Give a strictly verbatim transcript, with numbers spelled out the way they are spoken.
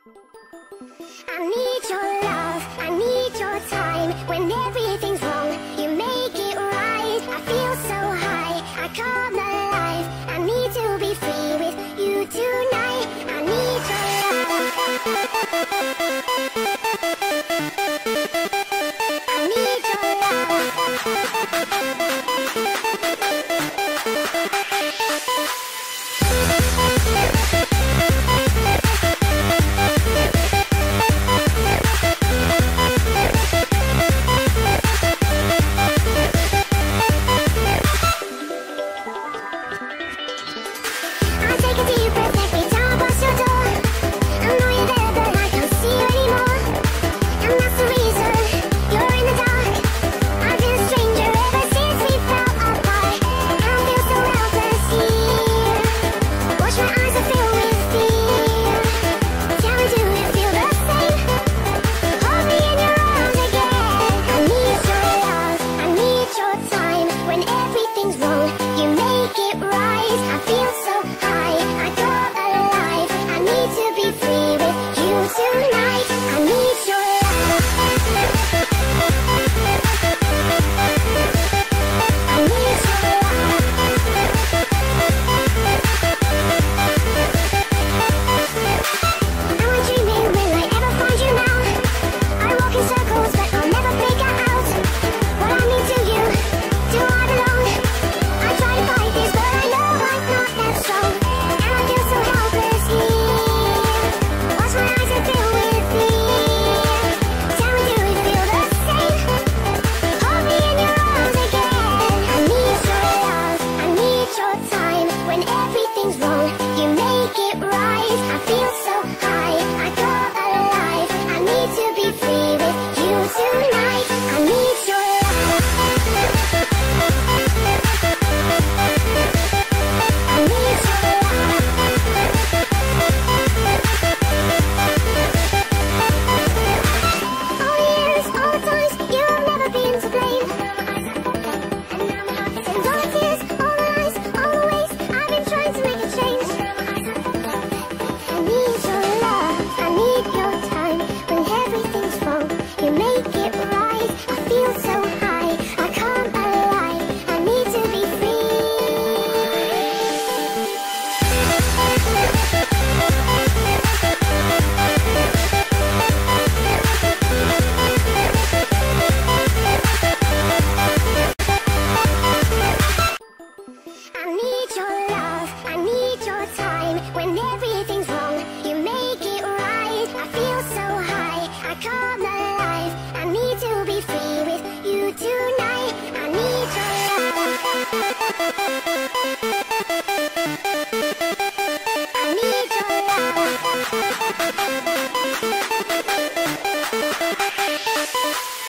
I need your love, I need your time. When everything's wrong, you make it right. I feel so high, I come alive. I need to be free with you tonight. I need your love. I need your love.